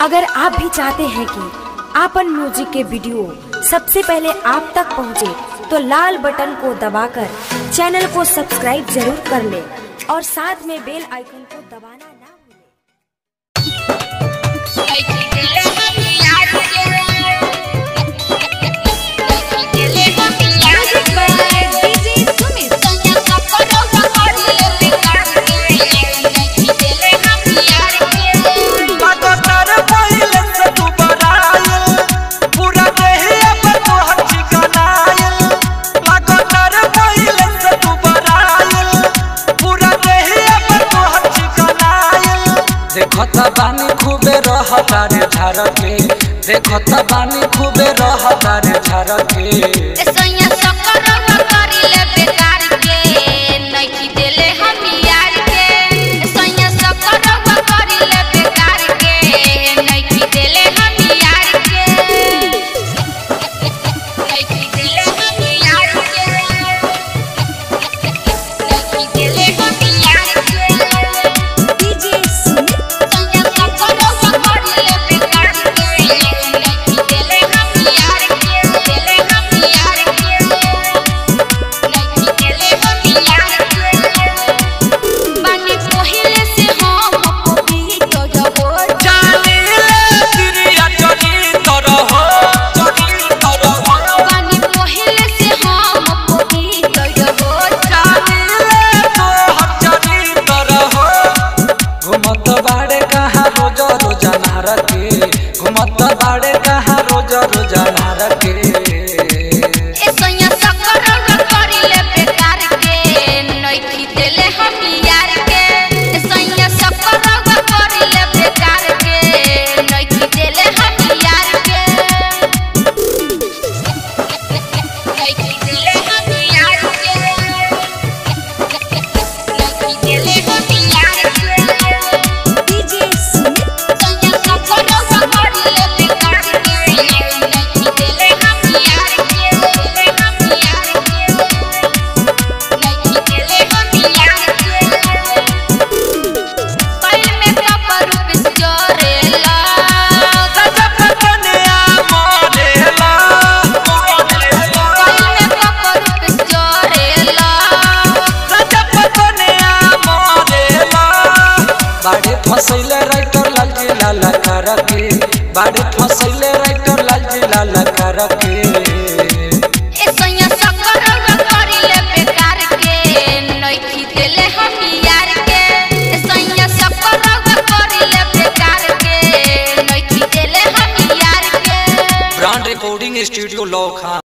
अगर आप भी चाहते हैं कि आपन म्यूजिक के वीडियो सबसे पहले आप तक पहुंचे, तो लाल बटन को दबाकर चैनल को सब्सक्राइब जरूर कर ले और साथ में बेल आइकन को दबाना ना भूलें। देखता बानी खूबे रहता रे झरके, देखता बानी खूबे रहता रे झरके। सैया सकरवा करिले बेकार के, नइखी देले हम यार के। सैया सकरवा करिले बेकार के, नइखी देले हम यार के। नइखी देले हम यार के, नइखी देले हम यार के। डीजे सैया सकरवा करिले बेकार के, नइखी देले हम यार के। देले हम यार के, नइखी देले हम यार के। बानी पहिले से हम कभी तो जबो जानिले तिरिया चली तरह, चली तरह। बानी पहिले से हम कभी तो जबो जानिले तोहर चली तरह। घुमत बाड़े कहाँ रोज रोज नारके, घुमत बाड़े कहाँ रोज रोज नारके। ए सैया सकरवा करिले बेकार के, नइखी देले हम यार के। ए सैया सकरवा करिले बेकार के, नइखी देले हम यार के। नइखी देले हम यार के, नइखी देले हम यार के। डीजे सैया सकरवा करिले बेकार के, नइखी देले हम यार के। देले हम यार के, नइखी देले हम यार के। पैर में कपड़ू पिस जोरेला, गजब कन्या मोरेला, मोरेला। पैर में कपड़ू पिस जोरेला। गजब कन्या मोरेला। बाड़े फसैले राइटर लालजी लाल करके, बाड़े फसैले राइटर लालजी लाल करके। ए सैया सकरवा करिले बेकार के, नइखी देले हम यार के। ए सैया सकरवा करिले बेकार के, नइखी देले हम यार के। Brand recording studio Laukha.